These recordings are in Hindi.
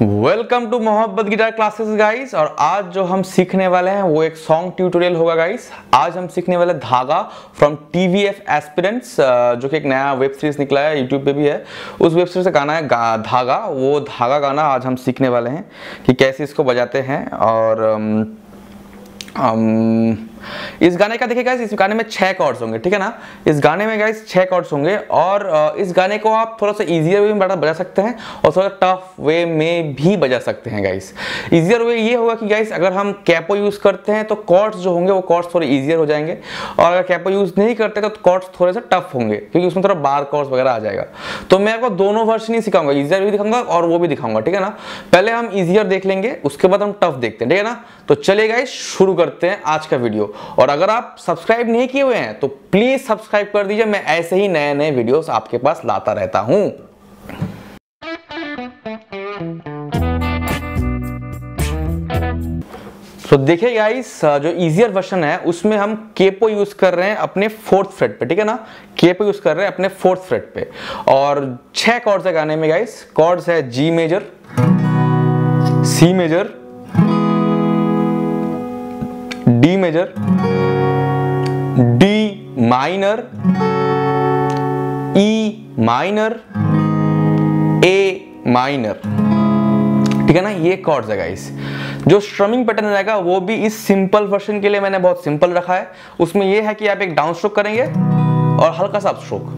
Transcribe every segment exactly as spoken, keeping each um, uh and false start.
Welcome to Mohabbat guitar classes guys. और आज जो हम सीखने वाले हैं वो एक सॉन्ग ट्यूटोरियल होगा गाइस। आज हम सीखने वाले धागा फ्रॉम टीवीएफ एस्पिरेंट्स, जो कि एक नया वेब सीरीज निकला है, यूट्यूब पे भी है। उस वेब सीरीज का गाना है धागा। वो धागा गाना आज हम सीखने वाले हैं कि कैसे इसको बजाते हैं। और um, इस गाने का देखिए गाइस, इस गाने में छह कॉर्ड्स होंगे, ठीक है ना। इस गाने में गाइस छह कॉर्ड्स होंगे और इस गाने को आप थोड़ा सा इजियर वे में बजा सकते हैं और थोड़ा टफ वे में भी बजा सकते हैं गाइस। इजियर वे ये होगा कि गाइस अगर हम कैपो यूज करते हैं तो कॉर्ड्स जो होंगे वो कॉर्ड्स थोड़े इजियर हो जाएंगे, और अगर कैपो यूज नहीं करते तो कॉर्ड्स थोड़े से टफ होंगे क्योंकि उसमें थोड़ा बार कॉर्ड्स वगैरह आ जाएगा। तो मैं आपको दोनों वर्जन ही सिखाऊंगा, इजियर भी दिखाऊंगा और वो भी दिखाऊंगा, ठीक है ना। पहले हम इजियर देख लेंगे, उसके बाद हम टफ देखते हैं, ठीक है ना। तो चलिए गाइस शुरू करते हैं आज का वीडियो। और अगर आप सब्सक्राइब नहीं किए हुए हैं तो प्लीज सब्सक्राइब कर दीजिए, मैं ऐसे ही नए नए वीडियोस आपके पास लाता रहता हूं। तो देखिए गाइस, जो इजियर वर्जन है उसमें हम केपो यूज कर रहे हैं अपने फोर्थ फ्रेट पे, ठीक है ना। केपो यूज कर रहे हैं अपने फोर्थ फ्रेट पे और छह कॉर्ड्स है गाने में गाइस। कॉर्ड्स है G major, C major, D major, D minor, E minor, A minor, ठीक है ना। ये कॉर्ड्स है गाइस। जो स्ट्रमिंग पैटर्न रहेगा वो भी इस सिंपल वर्जन के लिए मैंने बहुत सिंपल रखा है। उसमें ये है कि आप एक डाउन स्ट्रोक करेंगे और हल्का सा अप स्ट्रोक,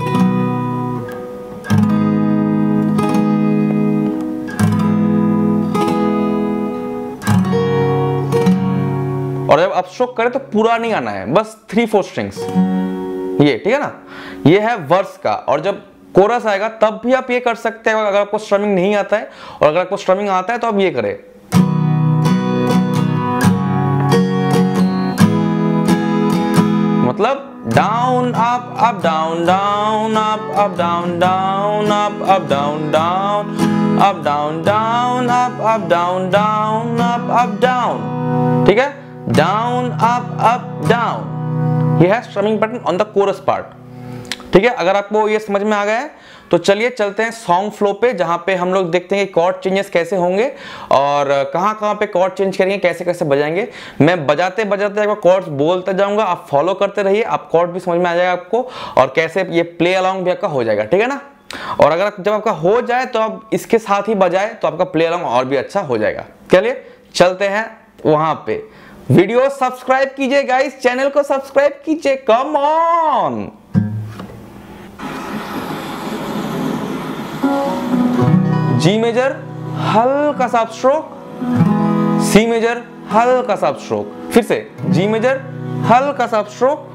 और जब अप स्ट्रोक करें तो पूरा नहीं आना है, बस थ्री फोर स्ट्रिंग्स, ये ठीक है ना। ये है वर्स का। और जब कोरस आएगा तब भी आप ये कर सकते हैं अगर आपको स्ट्रमिंग नहीं आता है, और अगर आपको स्ट्रमिंग आता है तो आप ये करें। मतलब down up up down down up up down down up up down down up down down up up down down up up down, ठीक है। डाउन अप अप डाउन, ये है strumming pattern on the chorus part, ठीक है। अगर आपको ये समझ में आ गया है तो चलिए चलते हैं सॉन्ग फ्लो पे, जहां पे हम लोग देखते हैं कि कॉर्ड चेंजेस कैसे होंगे और कहां कहां पे कॉर्ड चेंज करेंगे, कैसे कैसे बजाएंगे। मैं बजाते बजाते आपको कॉर्ड्स बोलते जाऊंगा, आप फॉलो करते रहिए, आप कॉर्ड भी समझ में आ जाएगा आपको, और कैसे ये प्ले अलोंग भी आपका हो जाएगा, ठीक है ना। और अगर जब आपका हो जाए तो आप इसके साथ ही बजाए तो आपका प्ले अलोंग और भी अच्छा हो जाएगा। चलिए चलते हैं वहां पे। वीडियो सब्सक्राइब कीजिए गाइस, चैनल को सब्सक्राइब कीजिए, कम ऑन। जी मेजर हल्का सा स्ट्रोक, सी मेजर हल्का सा स्ट्रोक, फिर से जी मेजर हल्का सा स्ट्रोक,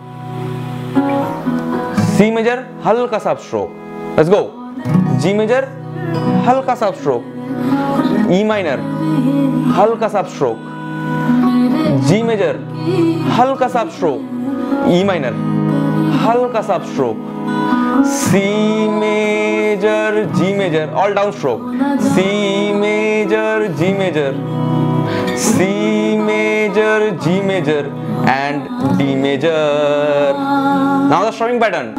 सी मेजर हल्का सा stroke, let's go. G major हल्का सा स्ट्रोक, ई माइनर हल्का सा स्ट्रोक, जी मेजर हल्का सा स्ट्रोक, ई माइनर हल्का सा stroke, C major G major all down stroke, C major G major, C major G major and D major. Now the strumming pattern.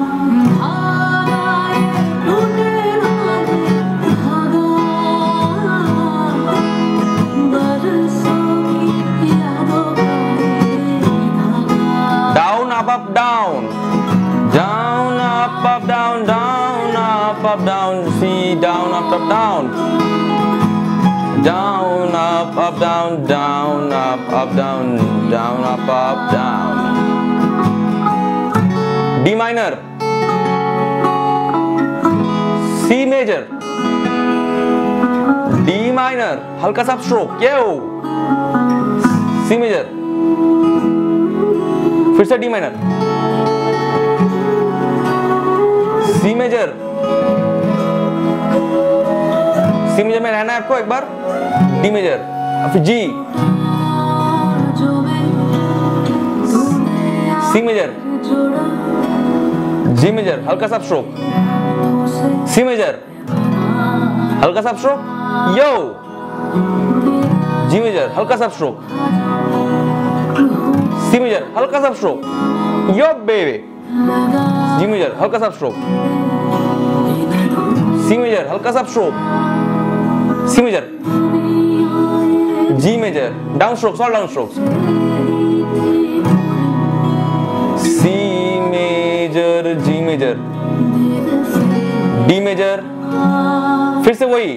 Up down down up up down down up up down, C down up up down down up up down down up up down down up up down, D minor, C major, D minor हल्का सा स्ट्रोक, ये हो C major, फिर से D minor, C major, C major में रहना है आपको एक बार, डी मेजर, फिर जी, सी मेजर, जी मेजर हल्का सा स्ट्रोक, सी मेजर हल्का सा स्ट्रोक, यो, जी मेजर हल्का सा स्ट्रोक, सी मेजर हल्का सा stroke, yo baby, G major हल्का सा स्ट्रोक, सी मेजर हल्का सा stroke, C major G major, down strokes, all down strokes. C major, G major, D major, फिर से वही,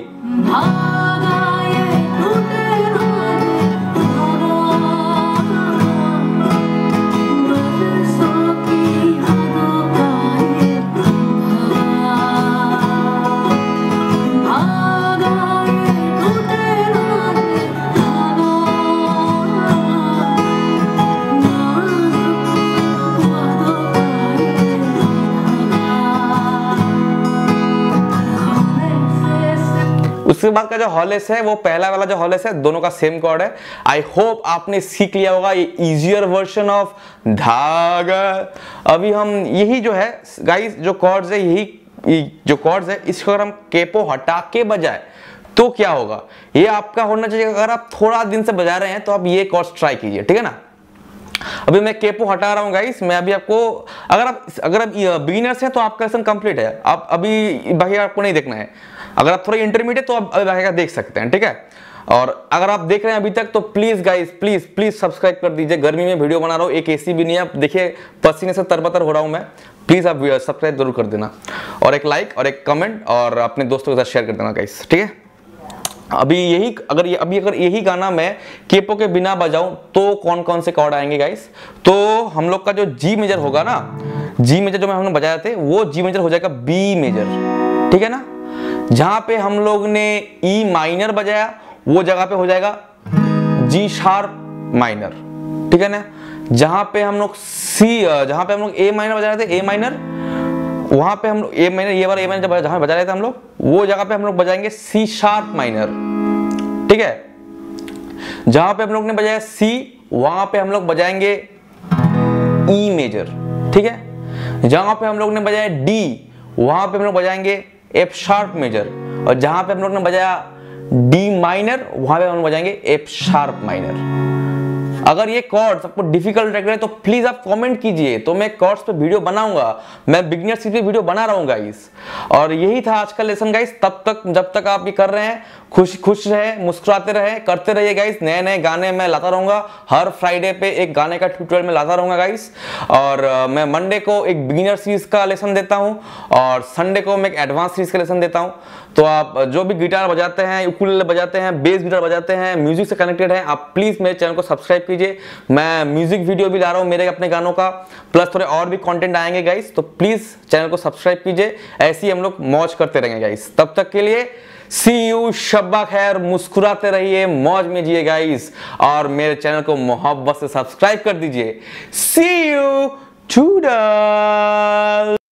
उसके बाद का जो हॉलेस है वो पहला वाला जो हॉलेस है दोनों का सेम कॉर्ड है। आई होप आपने सीख लिया होगा ये इजियर वर्जन ऑफ धागा। अभी हम यही जो है गाइस जो कॉर्ड्स है यही जो कॉर्ड्स है इसको अगर हम केपो हटा के बजाए तो क्या होगा ये आपका होना चाहिए। अगर आप थोड़ा दिन से बजा रहे हैं तो आप ये कॉर्ड्स ट्राई कीजिए, ठीक है ना। अभी मैं केपो हटा रहा हूँ गाइस, मैं अभी आपको अगर आप अगर आप बिगिनर्स हैं तो आपका लेसन कंप्लीट है, आप अभी बाकी आपको नहीं देखना है। अगर आप थोड़ा इंटरमीडिएट तो आप अभी बाकी का देख सकते हैं, ठीक है। और अगर आप देख रहे हैं अभी तक तो please guys please please subscribe कर दीजिए। गर्मी में वीडियो बना रहा हूँ, एक एसी भी नहीं है, आप देखिए पसीने से तरबतर हो रहा हूँ मैं। प्लीज आप सब्सक्राइब जरूर कर देना और एक लाइक और एक कमेंट और अपने दोस्तों के साथ शेयर कर देना गाइस, ठीक है। अभी यही अगर ये अभी अगर यही गाना मैं केपो के बिना बजाऊं तो कौन कौन से कॉर्ड आएंगे गाइस। तो हम लोग का जो जी मेजर होगा ना, जी मेजर जो मैं हम लोग बजाए थे वो जी मेजर हो जाएगा बी मेजर, ठीक है ना। जहां पे हम लोग ने ई माइनर बजाया वो जगह पे हो जाएगा जी शार्प माइनर, ठीक है ना। जहां पे हम लोग सी जहां पे हम लोग ए माइनर बजा रहे थे ए माइनर वहां पे हम लोग ए माइनर ये वाला ए माइनर जहां बजा रहे थे हम लोग वो जगह पे हम लोग बजाएंगे सी शार्प माइनर, ठीक है। जहां पे हम लोग ने बजाया सी वहां पे हम लोग बजाएंगे ई मेजर, ठीक है। जहां पे हम लोग ने बजाया डी वहां पे हम लोग बजाएंगे एफ शार्प मेजर और जहां पे हम लोग ने बजाया डी माइनर वहां पे हम लोग बजाएंगे एफ शार्प माइनर। अगर ये कॉर्ड्स आपको डिफिकल्ट लग रहे हैं तो प्लीज आप कमेंट कीजिए, तो मैं कॉर्ड्स पे वीडियो बनाऊंगा। मैं बिगिनर सीरीज पे वीडियो बना रहा हूं गाइस। और यही था आज का लेसन गाइस। तब तक जब तक आप ये कर रहे हैं खुश खुश रहे, मुस्कुराते रहे, करते रहिए गाइस। नए नए गाने मैं लाता रहूंगा, हर फ्राइडे पे एक गाने का ट्यूटोरियल मैं लाता रहूंगा गाइस। और uh, मैं मंडे को एक बिगिनर सीरीज का लेसन देता हूं और संडे को मैं एक एडवांस सीरीज का लेसन देता हूं। तो आप जो भी गिटार बजाते हैं, उकुलेले बजाते हैं, बेस गिटार बजाते हैं, म्यूजिक से कनेक्टेड हैं, आप प्लीज मेरे चैनल को सब्सक्राइब कीजिए। मैं म्यूजिक वीडियो भी ला रहा हूं मेरे अपने गानों का, प्लस थोड़े और भी कंटेंट आएंगे गाइस। तो प्लीज चैनल को सब्सक्राइब कीजिए, ऐसे ही हम लोग मौज करते रहेंगे गाइस। तब तक के लिए सी यू, शब्बा खैर, मुस्कुराते रहिए, मौज में जिए गाइस। और मेरे चैनल को मोहब्बत से सब्सक्राइब कर दीजिए। See you today.